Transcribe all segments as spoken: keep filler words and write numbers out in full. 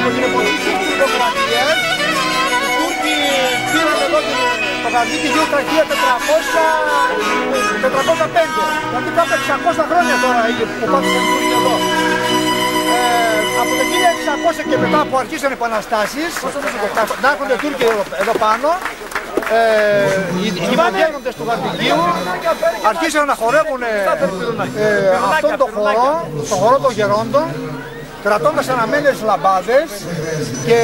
από την εποχή της Τουρκοκρατίας. Οι Τούρκοι πήραν εδώ το Γαδίκι γύρω στα χίλια τετρακόσια πέντε. Δηλαδή κάπου εξακόσια χρόνια τώρα που πάτησαν οι Τούρκοι εδώ. Ε, από το χίλια εξακόσια και μετά που αρχίσαν οι επαναστάσεις, να έρχονται οι Τούρκοι εδώ, εδώ πάνω, ε, οι, οι δημογένοντες του Γαδικίου αρχίσαν να χορεύουν ε, αυτόν τον χορό, τον χορό των γερόντων, κρατώντας αναμένες λαμπάδες και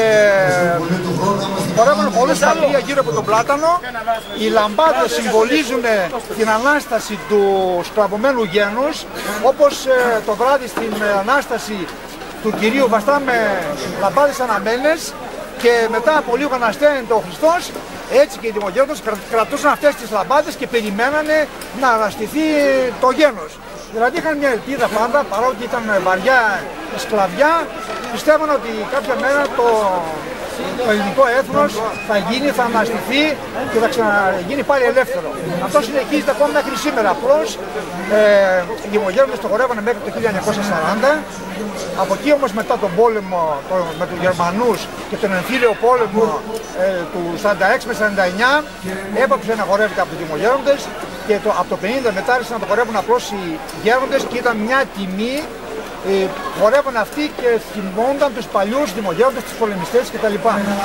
χορεύουν χωρίς σταυρία γύρω από τον πλάτανο. Οι λαμπάδες συμβολίζουν την Ανάσταση του σκλαβωμένου γένους, όπως ε, το βράδυ στην Ανάσταση του Κυρίου βαστάμε λαμπάδες αναμένες και μετά από λίγο ανασταίνεται ο Χριστός. Έτσι και οι δημογένοντες κρατούσαν αυτές τις λαμπάδες και περιμένανε να αναστηθεί το γένος. Δηλαδή είχαν μια ελπίδα πάντα, παρότι ήταν βαριά σκλαβιά, πιστεύουν ότι κάποια μέρα το, το ελληνικό έθνος θα γίνει, θα αναστηθεί και θα ξαναγίνει πάλι ελεύθερο. Αυτό συνεχίζεται ακόμα μέχρι σήμερα. Απλώς ε, οι δημογένοντες το χορεύανε μέχρι το χίλια εννιακόσια σαράντα. Από εκεί όμως μετά τον πόλεμο το, με τους Γερμανούς και τον εμφύλιο πόλεμο ε, του σαράντα έξι με σαράντα εννιά έπαψε να χορεύεται από τους δημογένοντες και το, από το πενήντα μετά άρχισαν να το χορεύουν απλώς οι γέροντες και ήταν μια τιμή. Ε, χορεύαν αυτοί και θυμώνταν τους παλιούς δημογένοντες, τους πολεμιστές κτλ.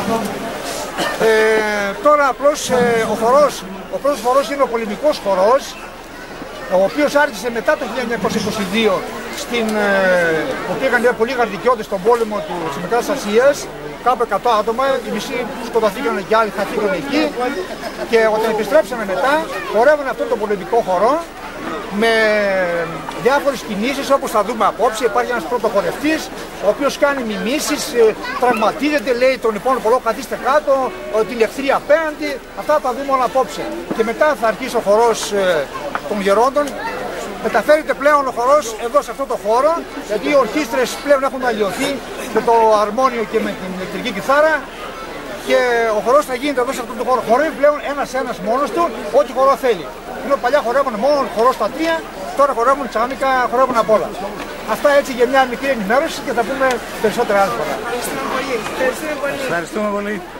Ε, τώρα απλώς ε, ο χορός, ο πρώτος χορός είναι ο πολεμικός χορός, ο οποίος άρχισε μετά το χίλια εννιακόσια είκοσι δύο, στην, ε, που πήγαν πολύ γαρδικιώτες στον πόλεμο του, της Μικράς Ασίας, κάπου εκατό άτομα, οι μισοί σκοτωθήκαν και άλλοι χαθήκαν εκεί και όταν επιστρέψαμε μετά χορεύουν αυτόν τον πολεμικό χορό με διάφορες κινήσεις όπως θα δούμε απόψε. Υπάρχει ένας πρωτοχορευτής ο οποίος κάνει μιμήσεις, τραυματίζεται, λέει τον υπόλοιπο πολλό καθίστε κάτω, την εχθρή απέναντι. Αυτά θα τα δούμε όλα απόψε. Και μετά θα αρχίσει ο χορός των γερόντων. Μεταφέρεται πλέον ο χορός εδώ σε αυτό το χώρο, γιατί οι ορχήστρες πλέον έχουν αλλοιωθεί με το αρμόνιο και με την ηλεκτρική κιθάρα και ο χορός θα γίνεται εδώ σε αυτό το χώρο. Χορεύει πλέον ένας ένας μόνος του, ό,τι χορό θέλει. Ενώ παλιά χορεύουν μόνο χορό στα τρία, τώρα χορεύουν τσάμικα, χορεύουν απ' όλα. Αυτά έτσι για μια μικρή ενημέρωση και θα πούμε περισσότερα άλλη φορά. Ευχαριστούμε πολύ. Ευχαριστούμε πολύ.